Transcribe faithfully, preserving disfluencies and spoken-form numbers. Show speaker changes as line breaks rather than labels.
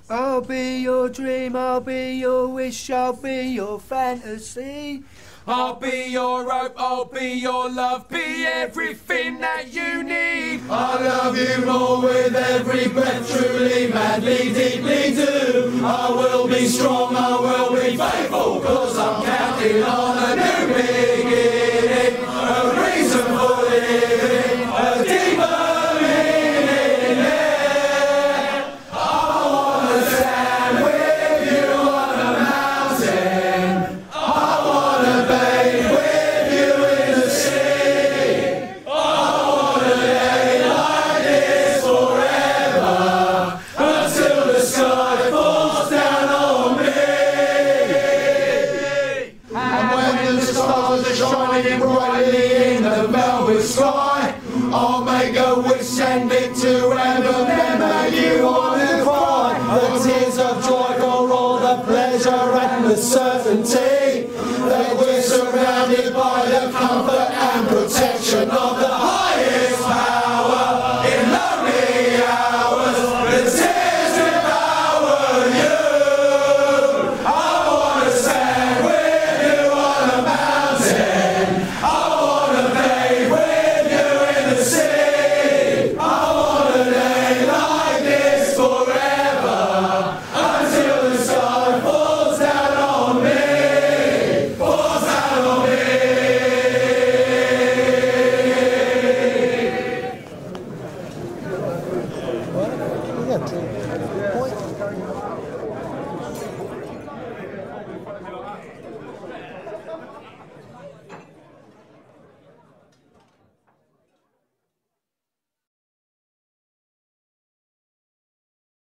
I'll be your dream, I'll be your wish, I'll be your fantasy.
I'll be your hope, I'll be your love, be everything that you need.
I love you more with every breath, truly, madly, deeply do. I will be strong, I will be faithful, cause I'm counting on a new beginning, a reason for living, a deeper meaning, yeah. I wanna stand with you on a mountain, I wanna bathe with you in the sea, I wanna lay like this forever, until the sky falls down on me. And when the stars are shining brightly in the velvet sky, I'll make a wish, send it to heaven, then make you wanna cry. The tears of joy for all the pleasure and the certainty that we're surrounded by the comfort and protection of the highest power. In lonely hours, the tears devour you. I wanna stand with you on a mountain, I wanna bathe with you in the sea, I wanna lay like this forever, until the sky falls down on me, falls down on me.
Yeah,